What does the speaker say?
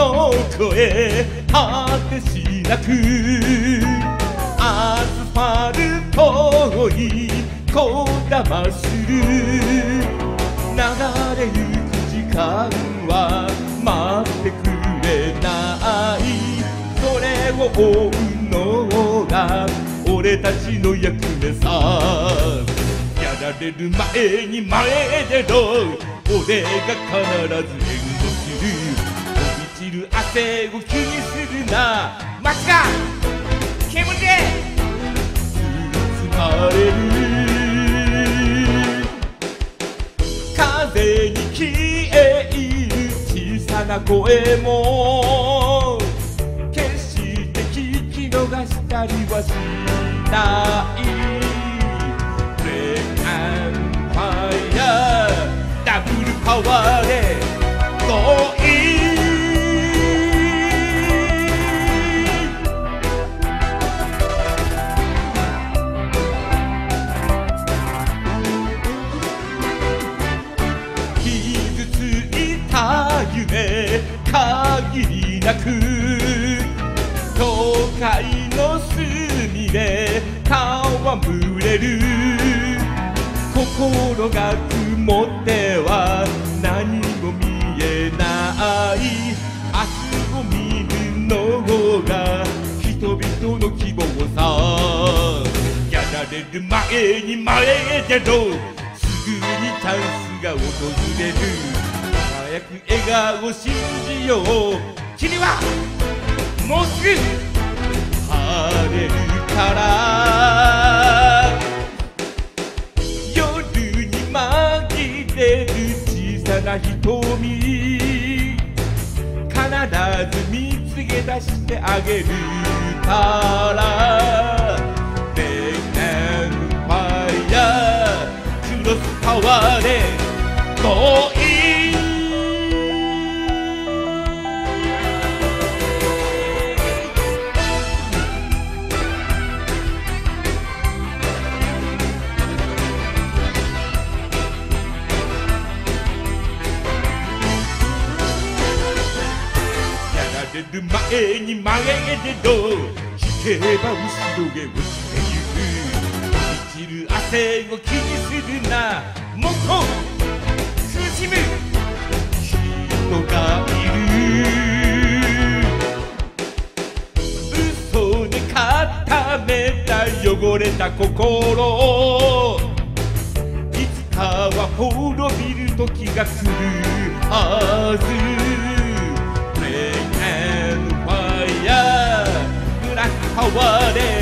そこへ果てしなくアスファルトにこだまする流れゆく時間は待ってくれないそれを追うのが俺たちの役目さやられる前に前出ろ俺が必ず援護する飛び散る汗を気にするな街が煙で包まれる風に消え入る小さな声も決して聞き逃したりはしないレイアンファイヤーダブルパワーでゴーイン傷ついた夢限りなく都会の隅で戯れる心が曇っては何も見えない明日を見るのが人々の希望さやられる前に前へ出ろすぐにチャンスが訪れる輝く笑顔信じよう君はもうすぐ晴れるから夜に紛れる小さな瞳必ず見つけ出してあげるからレイアンファイヤークロスパワーでゴーインる前に前へ出ろ引けば後ろへ落ちてゆく飛び散る汗を気にするなもっと苦しむ人がいる嘘で固めた汚れた心いつかは滅びる時が来るはずパワーで